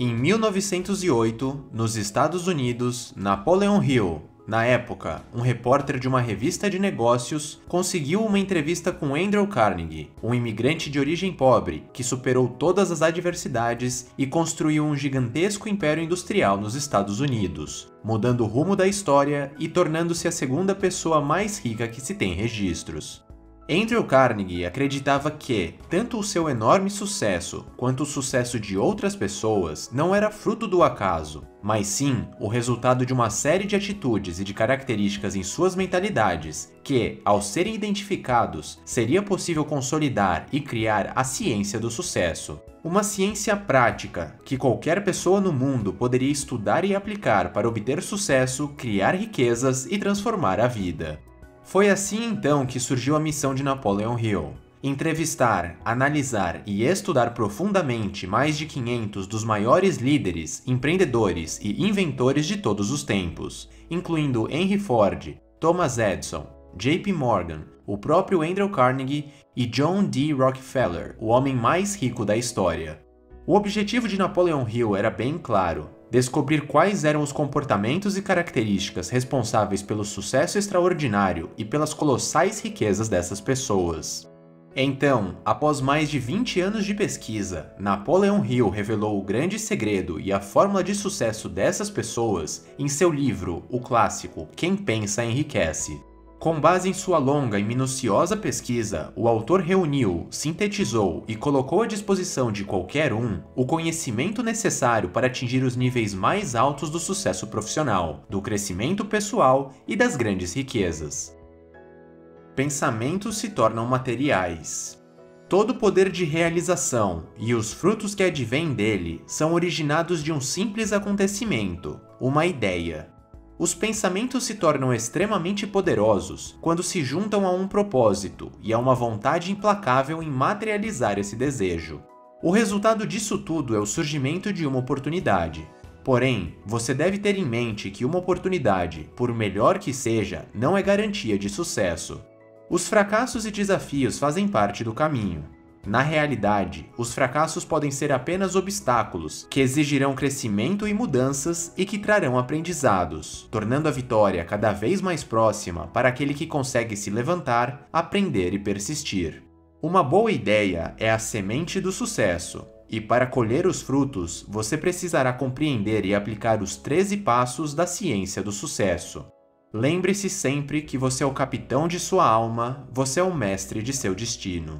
Em 1908, nos Estados Unidos, Napoleon Hill, na época, um repórter de uma revista de negócios, conseguiu uma entrevista com Andrew Carnegie, um imigrante de origem pobre que superou todas as adversidades e construiu um gigantesco império industrial nos Estados Unidos, mudando o rumo da história e tornando-se a segunda pessoa mais rica que se tem registros. Andrew Carnegie acreditava que, tanto o seu enorme sucesso quanto o sucesso de outras pessoas não era fruto do acaso, mas sim o resultado de uma série de atitudes e de características em suas mentalidades que, ao serem identificados, seria possível consolidar e criar a ciência do sucesso. Uma ciência prática que qualquer pessoa no mundo poderia estudar e aplicar para obter sucesso, criar riquezas e transformar a vida. Foi assim então que surgiu a missão de Napoleon Hill: entrevistar, analisar e estudar profundamente mais de 500 dos maiores líderes, empreendedores e inventores de todos os tempos, incluindo Henry Ford, Thomas Edison, J.P. Morgan, o próprio Andrew Carnegie e John D. Rockefeller, o homem mais rico da história. O objetivo de Napoleon Hill era bem claro: descobrir quais eram os comportamentos e características responsáveis pelo sucesso extraordinário e pelas colossais riquezas dessas pessoas. Então, após mais de 20 anos de pesquisa, Napoleon Hill revelou o grande segredo e a fórmula de sucesso dessas pessoas em seu livro, o clássico Quem Pensa Enriquece. Com base em sua longa e minuciosa pesquisa, o autor reuniu, sintetizou e colocou à disposição de qualquer um o conhecimento necessário para atingir os níveis mais altos do sucesso profissional, do crescimento pessoal e das grandes riquezas. Pensamentos se tornam materiais. Todo poder de realização e os frutos que advêm dele são originados de um simples acontecimento, uma ideia. Os pensamentos se tornam extremamente poderosos quando se juntam a um propósito e a uma vontade implacável em materializar esse desejo. O resultado disso tudo é o surgimento de uma oportunidade. Porém, você deve ter em mente que uma oportunidade, por melhor que seja, não é garantia de sucesso. Os fracassos e desafios fazem parte do caminho. Na realidade, os fracassos podem ser apenas obstáculos que exigirão crescimento e mudanças e que trarão aprendizados, tornando a vitória cada vez mais próxima para aquele que consegue se levantar, aprender e persistir. Uma boa ideia é a semente do sucesso, e para colher os frutos, você precisará compreender e aplicar os 13 passos da ciência do sucesso. Lembre-se sempre que você é o capitão de sua alma, você é o mestre de seu destino.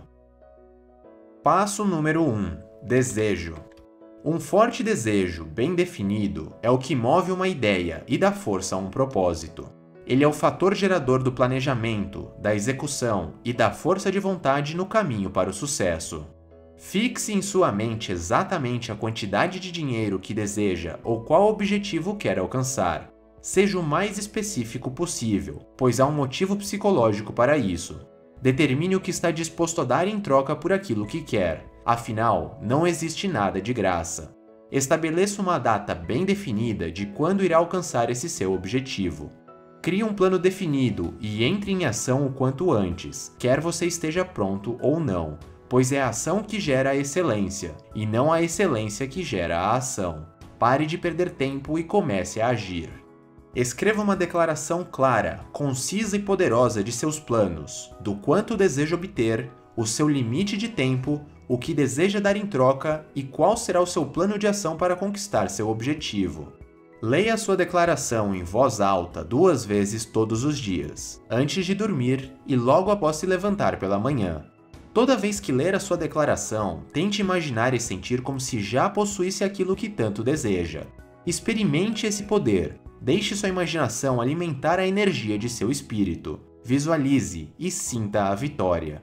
Passo número 1. Desejo. Um forte desejo, bem definido, é o que move uma ideia e dá força a um propósito. Ele é o fator gerador do planejamento, da execução e da força de vontade no caminho para o sucesso. Fixe em sua mente exatamente a quantidade de dinheiro que deseja ou qual objetivo quer alcançar. Seja o mais específico possível, pois há um motivo psicológico para isso. Determine o que está disposto a dar em troca por aquilo que quer. Afinal, não existe nada de graça. Estabeleça uma data bem definida de quando irá alcançar esse seu objetivo. Crie um plano definido e entre em ação o quanto antes, quer você esteja pronto ou não, pois é a ação que gera a excelência, e não a excelência que gera a ação. Pare de perder tempo e comece a agir. Escreva uma declaração clara, concisa e poderosa de seus planos, do quanto deseja obter, o seu limite de tempo, o que deseja dar em troca e qual será o seu plano de ação para conquistar seu objetivo. Leia a sua declaração em voz alta 2 vezes todos os dias, antes de dormir e logo após se levantar pela manhã. Toda vez que ler a sua declaração, tente imaginar e sentir como se já possuísse aquilo que tanto deseja. Experimente esse poder. Deixe sua imaginação alimentar a energia de seu espírito. Visualize e sinta a vitória.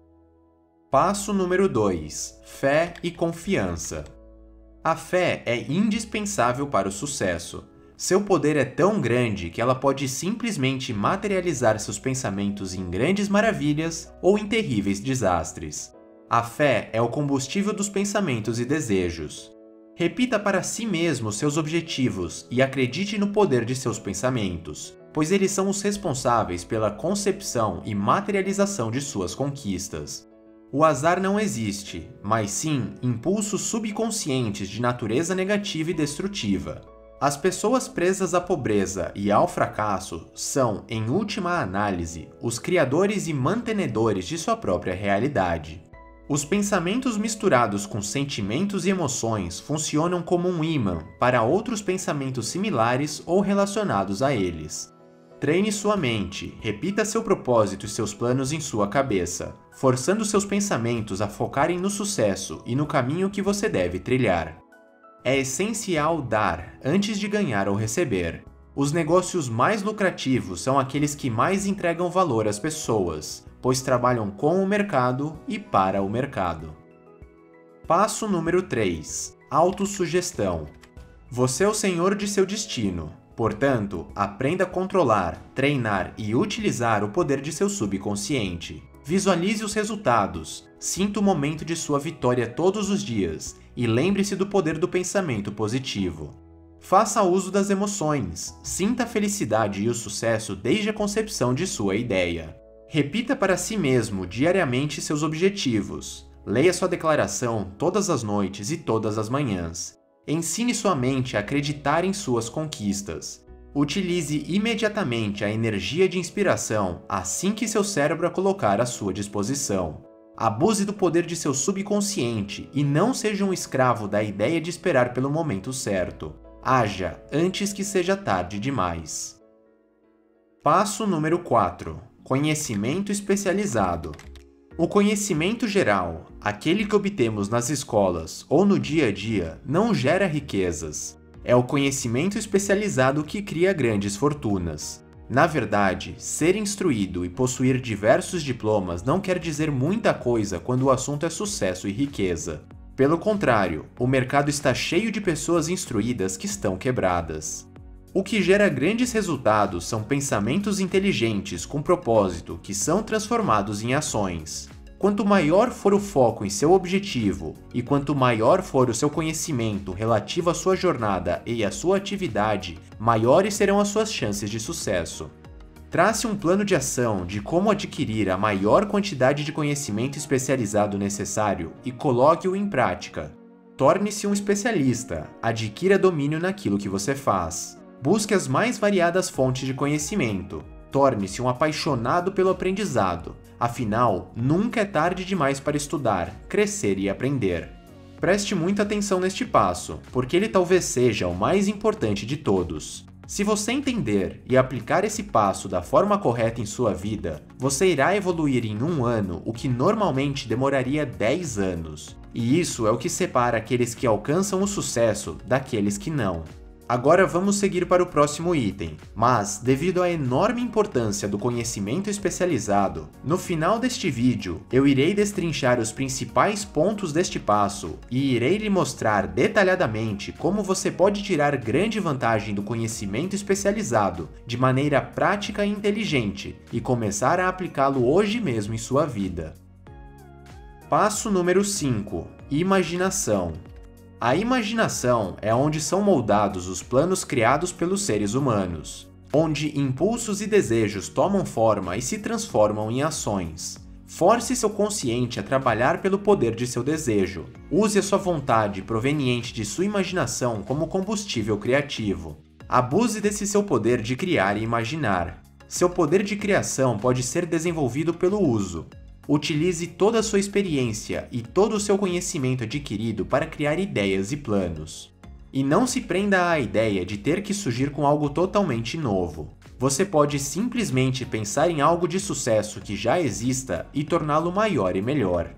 Passo número 2. Fé e confiança. A fé é indispensável para o sucesso. Seu poder é tão grande que ela pode simplesmente materializar seus pensamentos em grandes maravilhas ou em terríveis desastres. A fé é o combustível dos pensamentos e desejos. Repita para si mesmo seus objetivos e acredite no poder de seus pensamentos, pois eles são os responsáveis pela concepção e materialização de suas conquistas. O azar não existe, mas sim impulsos subconscientes de natureza negativa e destrutiva. As pessoas presas à pobreza e ao fracasso são, em última análise, os criadores e mantenedores de sua própria realidade. Os pensamentos misturados com sentimentos e emoções funcionam como um ímã para outros pensamentos similares ou relacionados a eles. Treine sua mente, repita seu propósito e seus planos em sua cabeça, forçando seus pensamentos a focarem no sucesso e no caminho que você deve trilhar. É essencial dar antes de ganhar ou receber. Os negócios mais lucrativos são aqueles que mais entregam valor às pessoas, pois trabalham com o mercado e para o mercado. Passo número 3. Autossugestão. Você é o senhor de seu destino. Portanto, aprenda a controlar, treinar e utilizar o poder de seu subconsciente. Visualize os resultados, sinta o momento de sua vitória todos os dias e lembre-se do poder do pensamento positivo. Faça uso das emoções, sinta a felicidade e o sucesso desde a concepção de sua ideia. Repita para si mesmo diariamente seus objetivos. Leia sua declaração todas as noites e todas as manhãs. Ensine sua mente a acreditar em suas conquistas. Utilize imediatamente a energia de inspiração assim que seu cérebro a colocar à sua disposição. Abuse do poder de seu subconsciente e não seja um escravo da ideia de esperar pelo momento certo. Haja antes que seja tarde demais. Passo número 4. Conhecimento especializado. O conhecimento geral, aquele que obtemos nas escolas ou no dia a dia, não gera riquezas. É o conhecimento especializado que cria grandes fortunas. Na verdade, ser instruído e possuir diversos diplomas não quer dizer muita coisa quando o assunto é sucesso e riqueza. Pelo contrário, o mercado está cheio de pessoas instruídas que estão quebradas. O que gera grandes resultados são pensamentos inteligentes com propósito que são transformados em ações. Quanto maior for o foco em seu objetivo e quanto maior for o seu conhecimento relativo à sua jornada e à sua atividade, maiores serão as suas chances de sucesso. Trace um plano de ação de como adquirir a maior quantidade de conhecimento especializado necessário e coloque-o em prática. Torne-se um especialista, adquira domínio naquilo que você faz. Busque as mais variadas fontes de conhecimento. Torne-se um apaixonado pelo aprendizado. Afinal, nunca é tarde demais para estudar, crescer e aprender. Preste muita atenção neste passo, porque ele talvez seja o mais importante de todos. Se você entender e aplicar esse passo da forma correta em sua vida, você irá evoluir em 1 ano o que normalmente demoraria 10 anos. E isso é o que separa aqueles que alcançam o sucesso daqueles que não. Agora vamos seguir para o próximo item, mas, devido à enorme importância do conhecimento especializado, no final deste vídeo eu irei destrinchar os principais pontos deste passo e irei lhe mostrar detalhadamente como você pode tirar grande vantagem do conhecimento especializado de maneira prática e inteligente e começar a aplicá-lo hoje mesmo em sua vida. Passo número 5. Imaginação. A imaginação é onde são moldados os planos criados pelos seres humanos, onde impulsos e desejos tomam forma e se transformam em ações. Force seu consciente a trabalhar pelo poder de seu desejo. Use a sua vontade proveniente de sua imaginação como combustível criativo. Abuse desse seu poder de criar e imaginar. Seu poder de criação pode ser desenvolvido pelo uso. Utilize toda a sua experiência e todo o seu conhecimento adquirido para criar ideias e planos. E não se prenda à ideia de ter que surgir com algo totalmente novo. Você pode simplesmente pensar em algo de sucesso que já exista e torná-lo maior e melhor.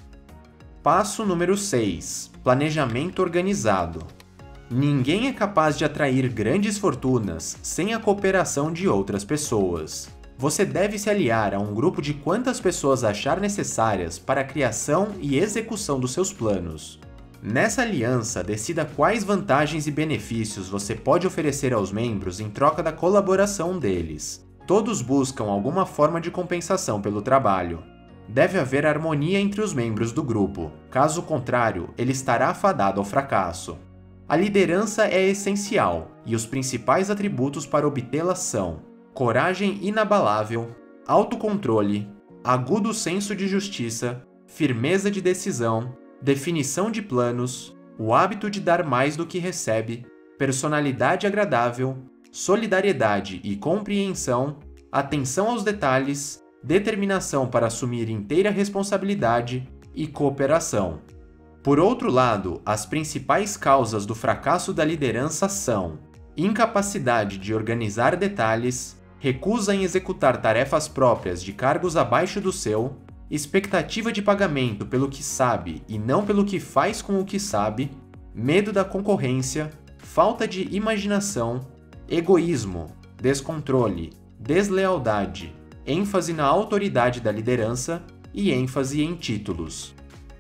Passo número 6. Planejamento organizado. Ninguém é capaz de atrair grandes fortunas sem a cooperação de outras pessoas. Você deve se aliar a um grupo de quantas pessoas achar necessárias para a criação e execução dos seus planos. Nessa aliança, decida quais vantagens e benefícios você pode oferecer aos membros em troca da colaboração deles. Todos buscam alguma forma de compensação pelo trabalho. Deve haver harmonia entre os membros do grupo, caso contrário, ele estará afadado ao fracasso. A liderança é essencial, e os principais atributos para obtê-la são coragem inabalável, autocontrole, agudo senso de justiça, firmeza de decisão, definição de planos, o hábito de dar mais do que recebe, personalidade agradável, solidariedade e compreensão, atenção aos detalhes, determinação para assumir inteira responsabilidade e cooperação. Por outro lado, as principais causas do fracasso da liderança são incapacidade de organizar detalhes, recusa em executar tarefas próprias de cargos abaixo do seu, expectativa de pagamento pelo que sabe e não pelo que faz com o que sabe, medo da concorrência, falta de imaginação, egoísmo, descontrole, deslealdade, ênfase na autoridade da liderança e ênfase em títulos.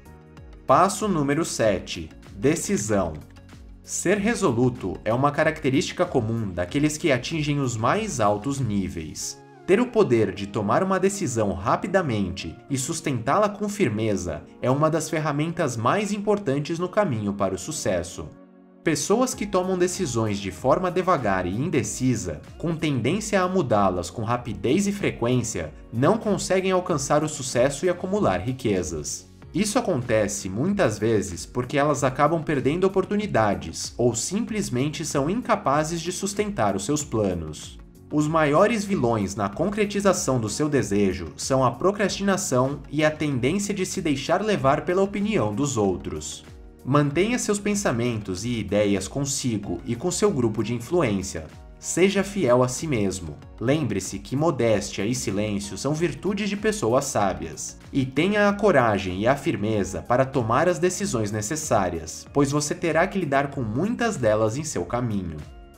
Passo número 7. Decisão. Ser resoluto é uma característica comum daqueles que atingem os mais altos níveis. Ter o poder de tomar uma decisão rapidamente e sustentá-la com firmeza é uma das ferramentas mais importantes no caminho para o sucesso. Pessoas que tomam decisões de forma devagar e indecisa, com tendência a mudá-las com rapidez e frequência, não conseguem alcançar o sucesso e acumular riquezas. Isso acontece muitas vezes porque elas acabam perdendo oportunidades ou simplesmente são incapazes de sustentar os seus planos. Os maiores vilões na concretização do seu desejo são a procrastinação e a tendência de se deixar levar pela opinião dos outros. Mantenha seus pensamentos e ideias consigo e com seu grupo de influência. Seja fiel a si mesmo. Lembre-se que modéstia e silêncio são virtudes de pessoas sábias. E tenha a coragem e a firmeza para tomar as decisões necessárias, pois você terá que lidar com muitas delas em seu caminho.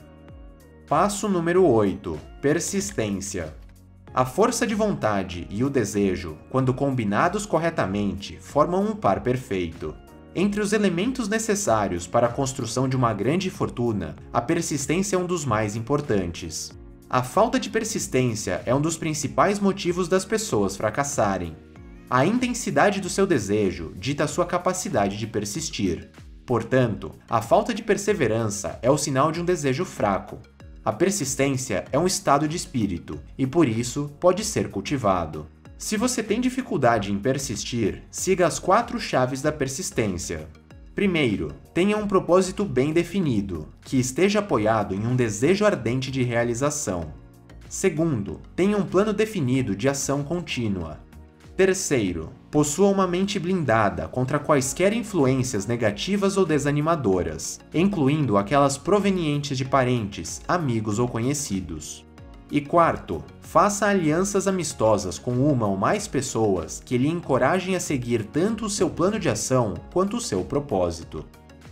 Passo número 8. Persistência. A força de vontade e o desejo, quando combinados corretamente, formam um par perfeito. Entre os elementos necessários para a construção de uma grande fortuna, a persistência é um dos mais importantes. A falta de persistência é um dos principais motivos das pessoas fracassarem. A intensidade do seu desejo dita a sua capacidade de persistir. Portanto, a falta de perseverança é o sinal de um desejo fraco. A persistência é um estado de espírito e, por isso, pode ser cultivado. Se você tem dificuldade em persistir, siga as 4 chaves da persistência. Primeiro, tenha um propósito bem definido, que esteja apoiado em um desejo ardente de realização. Segundo, tenha um plano definido de ação contínua. Terceiro, possua uma mente blindada contra quaisquer influências negativas ou desanimadoras, incluindo aquelas provenientes de parentes, amigos ou conhecidos. E quarto, faça alianças amistosas com uma ou mais pessoas que lhe encorajem a seguir tanto o seu plano de ação quanto o seu propósito.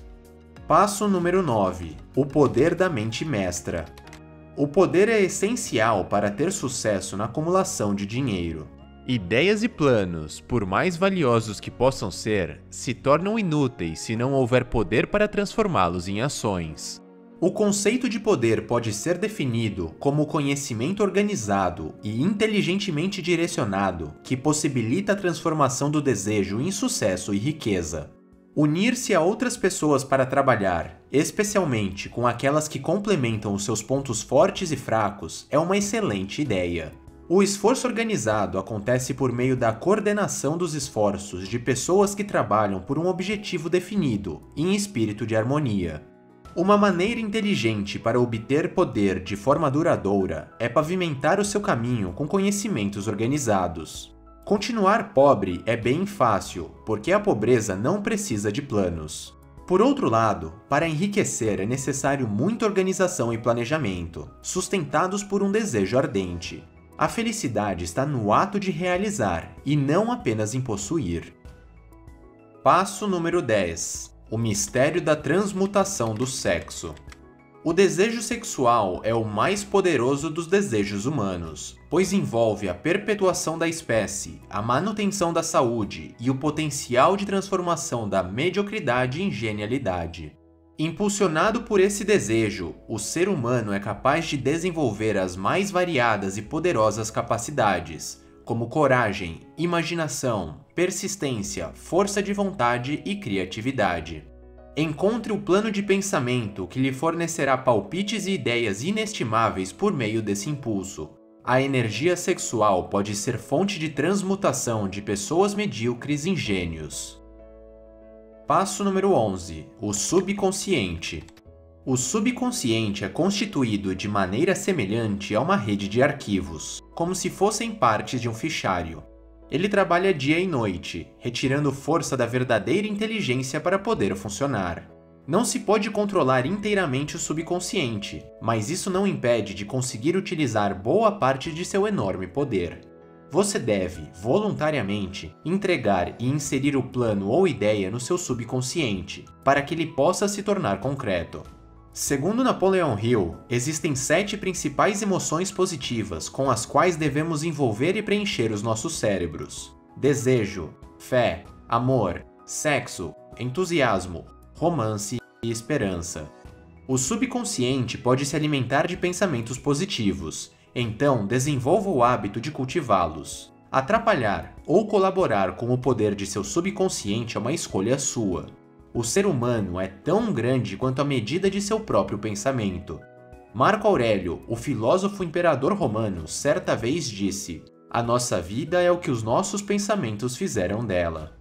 Passo número 9. O poder da mente mestra. O poder é essencial para ter sucesso na acumulação de dinheiro. Ideias e planos, por mais valiosos que possam ser, se tornam inúteis se não houver poder para transformá-los em ações. O conceito de poder pode ser definido como conhecimento organizado e inteligentemente direcionado que possibilita a transformação do desejo em sucesso e riqueza. Unir-se a outras pessoas para trabalhar, especialmente com aquelas que complementam os seus pontos fortes e fracos, é uma excelente ideia. O esforço organizado acontece por meio da coordenação dos esforços de pessoas que trabalham por um objetivo definido, em espírito de harmonia. Uma maneira inteligente para obter poder de forma duradoura é pavimentar o seu caminho com conhecimentos organizados. Continuar pobre é bem fácil, porque a pobreza não precisa de planos. Por outro lado, para enriquecer é necessário muita organização e planejamento, sustentados por um desejo ardente. A felicidade está no ato de realizar, e não apenas em possuir. Passo número 10. O mistério da transmutação do sexo. O desejo sexual é o mais poderoso dos desejos humanos, pois envolve a perpetuação da espécie, a manutenção da saúde e o potencial de transformação da mediocridade em genialidade. Impulsionado por esse desejo, o ser humano é capaz de desenvolver as mais variadas e poderosas capacidades, como coragem, imaginação, persistência, força de vontade e criatividade. Encontre o plano de pensamento que lhe fornecerá palpites e ideias inestimáveis por meio desse impulso. A energia sexual pode ser fonte de transmutação de pessoas medíocres em gênios. Passo número 11. O subconsciente. O subconsciente é constituído de maneira semelhante a uma rede de arquivos, como se fossem partes de um fichário. Ele trabalha dia e noite, retirando força da verdadeira inteligência para poder funcionar. Não se pode controlar inteiramente o subconsciente, mas isso não impede de conseguir utilizar boa parte de seu enorme poder. Você deve, voluntariamente, entregar e inserir o plano ou ideia no seu subconsciente, para que ele possa se tornar concreto. Segundo Napoleon Hill, existem 7 principais emoções positivas com as quais devemos envolver e preencher os nossos cérebros: desejo, fé, amor, sexo, entusiasmo, romance e esperança. O subconsciente pode se alimentar de pensamentos positivos, então desenvolva o hábito de cultivá-los. Atrapalhar ou colaborar com o poder de seu subconsciente é uma escolha sua. O ser humano é tão grande quanto a medida de seu próprio pensamento. Marco Aurélio, o filósofo imperador romano, certa vez disse: "A nossa vida é o que os nossos pensamentos fizeram dela."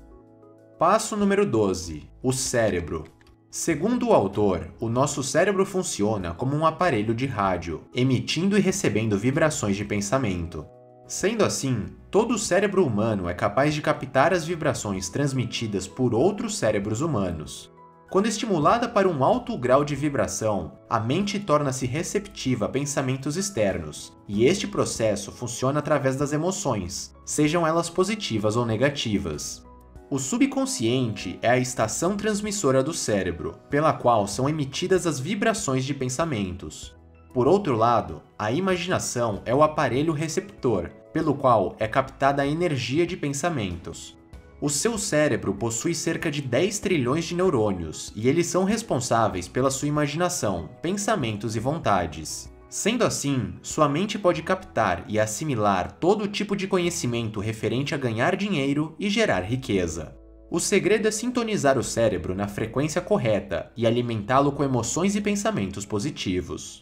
Passo número 12. O cérebro. Segundo o autor, o nosso cérebro funciona como um aparelho de rádio, emitindo e recebendo vibrações de pensamento. Sendo assim, todo o cérebro humano é capaz de captar as vibrações transmitidas por outros cérebros humanos. Quando estimulada para um alto grau de vibração, a mente torna-se receptiva a pensamentos externos, e este processo funciona através das emoções, sejam elas positivas ou negativas. O subconsciente é a estação transmissora do cérebro, pela qual são emitidas as vibrações de pensamentos. Por outro lado, a imaginação é o aparelho receptor, pelo qual é captada a energia de pensamentos. O seu cérebro possui cerca de 10 trilhões de neurônios, e eles são responsáveis pela sua imaginação, pensamentos e vontades. Sendo assim, sua mente pode captar e assimilar todo tipo de conhecimento referente a ganhar dinheiro e gerar riqueza. O segredo é sintonizar o cérebro na frequência correta e alimentá-lo com emoções e pensamentos positivos.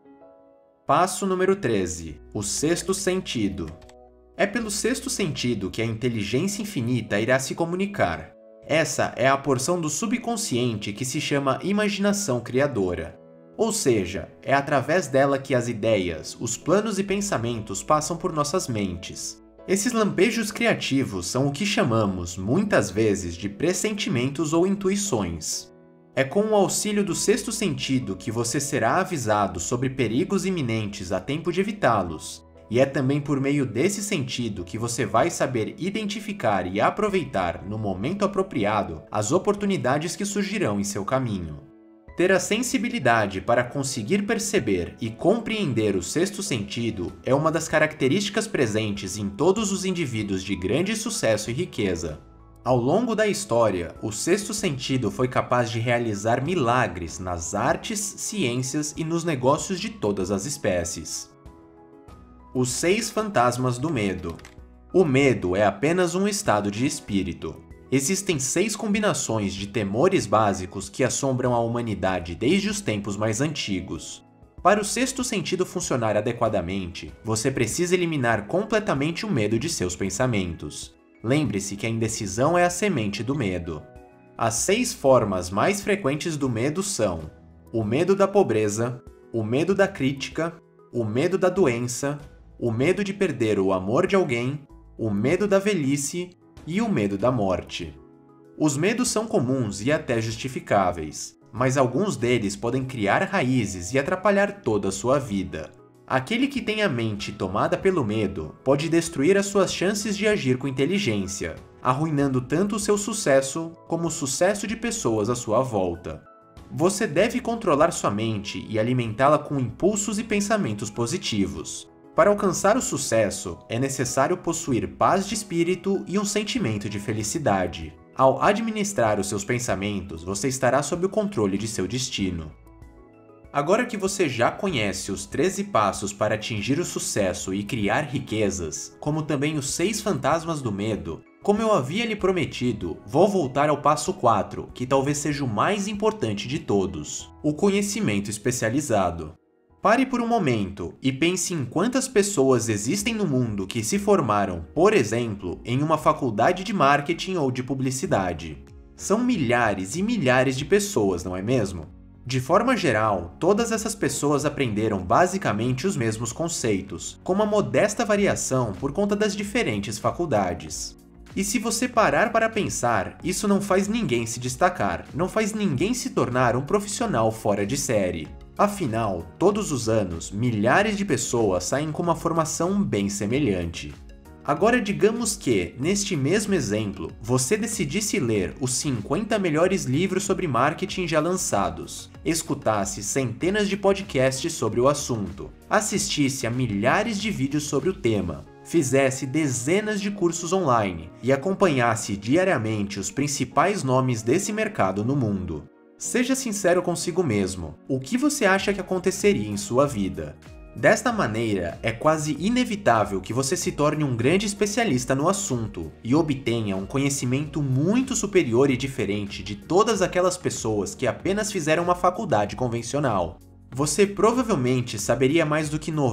Passo número 13. O sexto sentido. É pelo sexto sentido que a inteligência infinita irá se comunicar. Essa é a porção do subconsciente que se chama imaginação criadora. Ou seja, é através dela que as ideias, os planos e pensamentos passam por nossas mentes. Esses lampejos criativos são o que chamamos, muitas vezes, de pressentimentos ou intuições. É com o auxílio do sexto sentido que você será avisado sobre perigos iminentes a tempo de evitá-los, e é também por meio desse sentido que você vai saber identificar e aproveitar, no momento apropriado, as oportunidades que surgirão em seu caminho. Ter a sensibilidade para conseguir perceber e compreender o sexto sentido é uma das características presentes em todos os indivíduos de grande sucesso e riqueza. Ao longo da história, o sexto sentido foi capaz de realizar milagres nas artes, ciências e nos negócios de todas as espécies. Os 6 fantasmas do medo. O medo é apenas um estado de espírito. Existem 6 combinações de temores básicos que assombram a humanidade desde os tempos mais antigos. Para o sexto sentido funcionar adequadamente, você precisa eliminar completamente o medo de seus pensamentos. Lembre-se que a indecisão é a semente do medo. As 6 formas mais frequentes do medo são: o medo da pobreza, o medo da crítica, o medo da doença, o medo de perder o amor de alguém, o medo da velhice e o medo da morte. Os medos são comuns e até justificáveis, mas alguns deles podem criar raízes e atrapalhar toda a sua vida. Aquele que tem a mente tomada pelo medo pode destruir as suas chances de agir com inteligência, arruinando tanto o seu sucesso como o sucesso de pessoas à sua volta. Você deve controlar sua mente e alimentá-la com impulsos e pensamentos positivos. Para alcançar o sucesso, é necessário possuir paz de espírito e um sentimento de felicidade. Ao administrar os seus pensamentos, você estará sob o controle de seu destino. Agora que você já conhece os 13 passos para atingir o sucesso e criar riquezas, como também os 6 fantasmas do medo, como eu havia lhe prometido, vou voltar ao passo 4, que talvez seja o mais importante de todos: o conhecimento especializado. Pare por um momento e pense em quantas pessoas existem no mundo que se formaram, por exemplo, em uma faculdade de marketing ou de publicidade. São milhares e milhares de pessoas, não é mesmo? De forma geral, todas essas pessoas aprenderam basicamente os mesmos conceitos, com uma modesta variação por conta das diferentes faculdades. E se você parar para pensar, isso não faz ninguém se destacar, não faz ninguém se tornar um profissional fora de série. Afinal, todos os anos, milhares de pessoas saem com uma formação bem semelhante. Agora digamos que, neste mesmo exemplo, você decidisse ler os 50 melhores livros sobre marketing já lançados, escutasse centenas de podcasts sobre o assunto, assistisse a milhares de vídeos sobre o tema, fizesse dezenas de cursos online e acompanhasse diariamente os principais nomes desse mercado no mundo. Seja sincero consigo mesmo, o que você acha que aconteceria em sua vida? Desta maneira, é quase inevitável que você se torne um grande especialista no assunto e obtenha um conhecimento muito superior e diferente de todas aquelas pessoas que apenas fizeram uma faculdade convencional. Você provavelmente saberia mais do que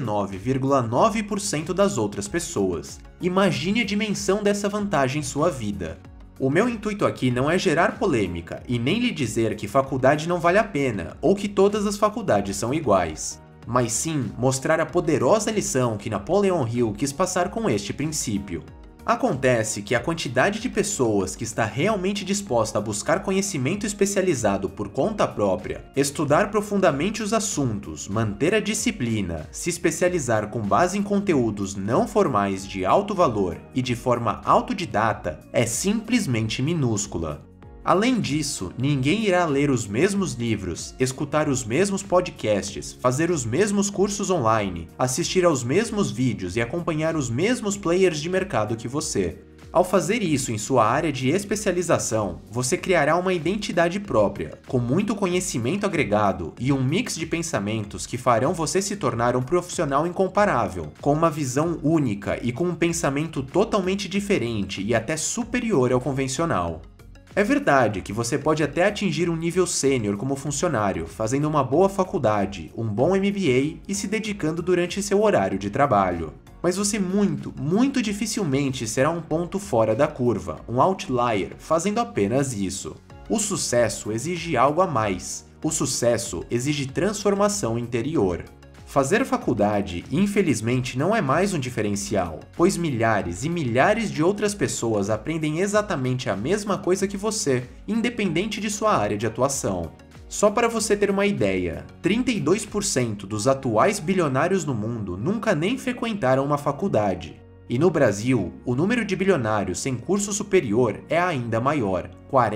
99,9% das outras pessoas. Imagine a dimensão dessa vantagem em sua vida. O meu intuito aqui não é gerar polêmica e nem lhe dizer que faculdade não vale a pena ou que todas as faculdades são iguais, mas sim mostrar a poderosa lição que Napoleon Hill quis passar com este princípio. Acontece que a quantidade de pessoas que está realmente disposta a buscar conhecimento especializado por conta própria, estudar profundamente os assuntos, manter a disciplina, se especializar com base em conteúdos não formais de alto valor e de forma autodidata é simplesmente minúscula. Além disso, ninguém irá ler os mesmos livros, escutar os mesmos podcasts, fazer os mesmos cursos online, assistir aos mesmos vídeos e acompanhar os mesmos players de mercado que você. Ao fazer isso em sua área de especialização, você criará uma identidade própria, com muito conhecimento agregado e um mix de pensamentos que farão você se tornar um profissional incomparável, com uma visão única e com um pensamento totalmente diferente e até superior ao convencional. É verdade que você pode até atingir um nível sênior como funcionário, fazendo uma boa faculdade, um bom MBA e se dedicando durante seu horário de trabalho. Mas você muito dificilmente será um ponto fora da curva, um outlier, fazendo apenas isso. O sucesso exige algo a mais. O sucesso exige transformação interior. Fazer faculdade, infelizmente, não é mais um diferencial, pois milhares e milhares de outras pessoas aprendem exatamente a mesma coisa que você, independente de sua área de atuação. Só para você ter uma ideia, 32% dos atuais bilionários no mundo nunca nem frequentaram uma faculdade. E no Brasil, o número de bilionários sem curso superior é ainda maior,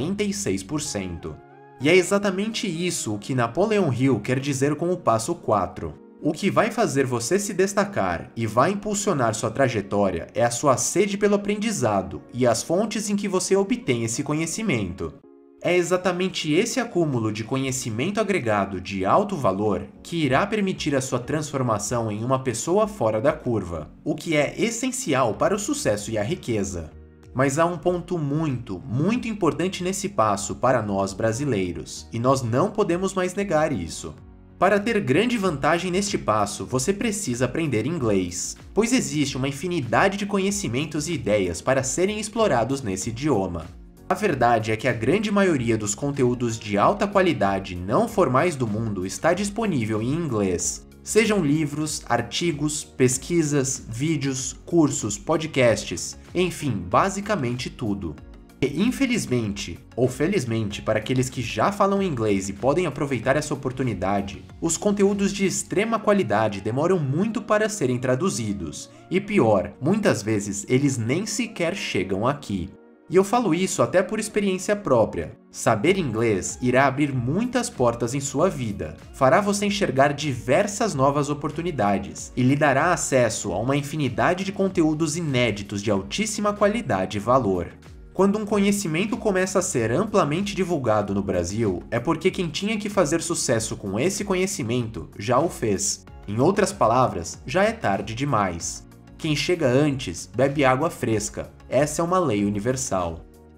46%. E é exatamente isso o que Napoleon Hill quer dizer com o passo 4. O que vai fazer você se destacar e vai impulsionar sua trajetória é a sua sede pelo aprendizado e as fontes em que você obtém esse conhecimento. É exatamente esse acúmulo de conhecimento agregado de alto valor que irá permitir a sua transformação em uma pessoa fora da curva, o que é essencial para o sucesso e a riqueza. Mas há um ponto muito importante nesse passo para nós brasileiros, e nós não podemos mais negar isso. Para ter grande vantagem neste passo, você precisa aprender inglês, pois existe uma infinidade de conhecimentos e ideias para serem explorados nesse idioma. A verdade é que a grande maioria dos conteúdos de alta qualidade não formais do mundo está disponível em inglês. Sejam livros, artigos, pesquisas, vídeos, cursos, podcasts, enfim, basicamente tudo. E, infelizmente, ou felizmente para aqueles que já falam inglês e podem aproveitar essa oportunidade, os conteúdos de extrema qualidade demoram muito para serem traduzidos, e pior, muitas vezes eles nem sequer chegam aqui. E eu falo isso até por experiência própria. Saber inglês irá abrir muitas portas em sua vida, fará você enxergar diversas novas oportunidades e lhe dará acesso a uma infinidade de conteúdos inéditos de altíssima qualidade e valor. Quando um conhecimento começa a ser amplamente divulgado no Brasil, é porque quem tinha que fazer sucesso com esse conhecimento já o fez. Em outras palavras, já é tarde demais. Quem chega antes bebe água fresca. Essa é uma lei universal.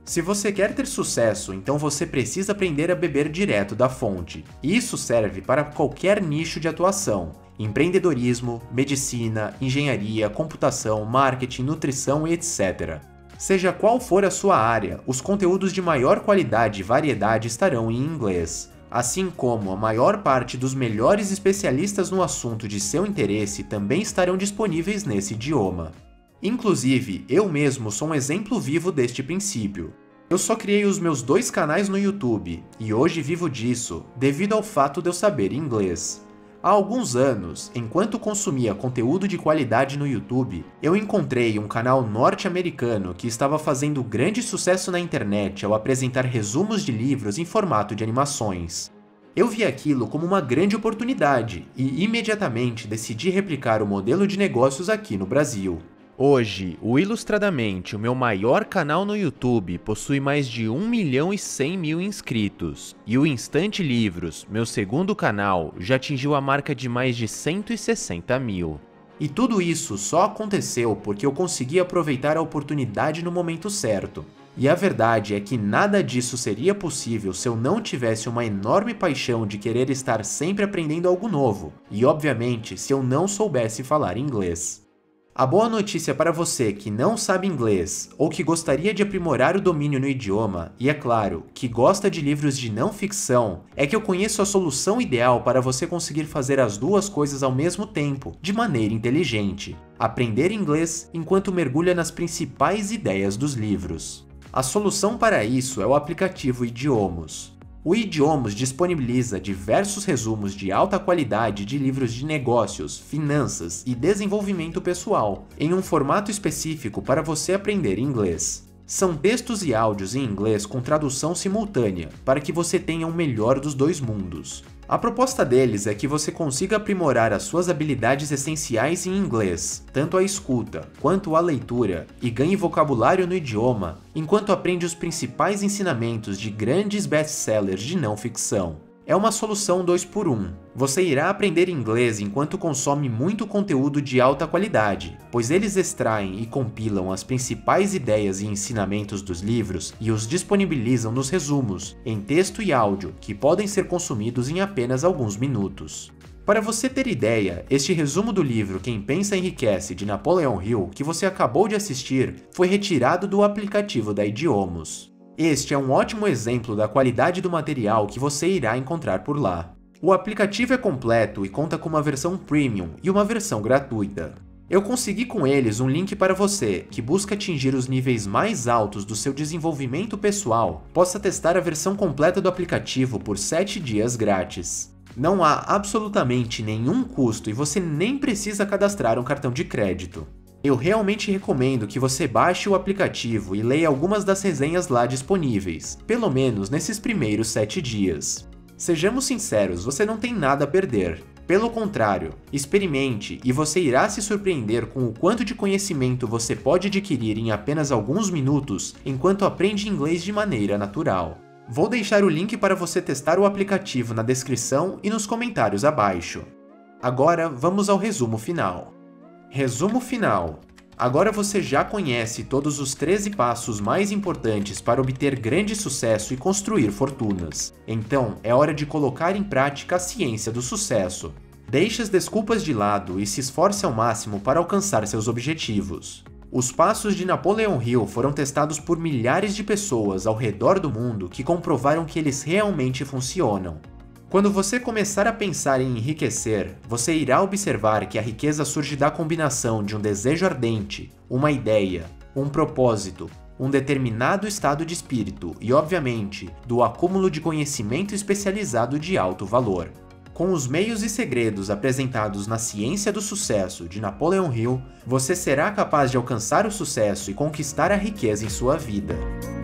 Se você quer ter sucesso, então você precisa aprender a beber direto da fonte. E isso serve para qualquer nicho de atuação: empreendedorismo, medicina, engenharia, computação, marketing, nutrição e etc. Seja qual for a sua área, os conteúdos de maior qualidade e variedade estarão em inglês, assim como a maior parte dos melhores especialistas no assunto de seu interesse também estarão disponíveis nesse idioma. Inclusive, eu mesmo sou um exemplo vivo deste princípio. Eu só criei os meus 2 canais no YouTube, e hoje vivo disso, devido ao fato de eu saber inglês. Há alguns anos, enquanto consumia conteúdo de qualidade no YouTube, eu encontrei um canal norte-americano que estava fazendo grande sucesso na internet ao apresentar resumos de livros em formato de animações. Eu vi aquilo como uma grande oportunidade e imediatamente decidi replicar o modelo de negócios aqui no Brasil. Hoje, o Ilustradamente, o meu maior canal no YouTube, possui mais de 1.100.000 inscritos, e o Instante Livros, meu segundo canal, já atingiu a marca de mais de 160.000. E tudo isso só aconteceu porque eu consegui aproveitar a oportunidade no momento certo. E a verdade é que nada disso seria possível se eu não tivesse uma enorme paixão de querer estar sempre aprendendo algo novo, e obviamente se eu não soubesse falar inglês. A boa notícia para você que não sabe inglês ou que gostaria de aprimorar o domínio no idioma e, é claro, que gosta de livros de não ficção, é que eu conheço a solução ideal para você conseguir fazer as duas coisas ao mesmo tempo, de maneira inteligente: aprender inglês enquanto mergulha nas principais ideias dos livros. A solução para isso é o aplicativo Idiomos. O Idiomos disponibiliza diversos resumos de alta qualidade de livros de negócios, finanças e desenvolvimento pessoal, em um formato específico para você aprender inglês. São textos e áudios em inglês com tradução simultânea, para que você tenha o melhor dos dois mundos. A proposta deles é que você consiga aprimorar as suas habilidades essenciais em inglês, tanto a escuta quanto a leitura, e ganhe vocabulário no idioma, enquanto aprende os principais ensinamentos de grandes best-sellers de não ficção. É uma solução 2x1. Você irá aprender inglês enquanto consome muito conteúdo de alta qualidade, pois eles extraem e compilam as principais ideias e ensinamentos dos livros e os disponibilizam nos resumos, em texto e áudio, que podem ser consumidos em apenas alguns minutos. Para você ter ideia, este resumo do livro Quem Pensa Enriquece, de Napoleon Hill, que você acabou de assistir, foi retirado do aplicativo da Idiomos. Este é um ótimo exemplo da qualidade do material que você irá encontrar por lá. O aplicativo é completo e conta com uma versão premium e uma versão gratuita. Eu consegui com eles um link para você, que busca atingir os níveis mais altos do seu desenvolvimento pessoal, possa testar a versão completa do aplicativo por 7 dias grátis. Não há absolutamente nenhum custo e você nem precisa cadastrar um cartão de crédito. Eu realmente recomendo que você baixe o aplicativo e leia algumas das resenhas lá disponíveis, pelo menos nesses primeiros 7 dias. Sejamos sinceros, você não tem nada a perder. Pelo contrário, experimente e você irá se surpreender com o quanto de conhecimento você pode adquirir em apenas alguns minutos enquanto aprende inglês de maneira natural. Vou deixar o link para você testar o aplicativo na descrição e nos comentários abaixo. Agora vamos ao resumo final. Resumo final. Agora você já conhece todos os 13 passos mais importantes para obter grande sucesso e construir fortunas. Então, é hora de colocar em prática a ciência do sucesso. Deixe as desculpas de lado e se esforce ao máximo para alcançar seus objetivos. Os passos de Napoleon Hill foram testados por milhares de pessoas ao redor do mundo que comprovaram que eles realmente funcionam. Quando você começar a pensar em enriquecer, você irá observar que a riqueza surge da combinação de um desejo ardente, uma ideia, um propósito, um determinado estado de espírito e, obviamente, do acúmulo de conhecimento especializado de alto valor. Com os meios e segredos apresentados na Ciência do Sucesso de Napoleon Hill, você será capaz de alcançar o sucesso e conquistar a riqueza em sua vida.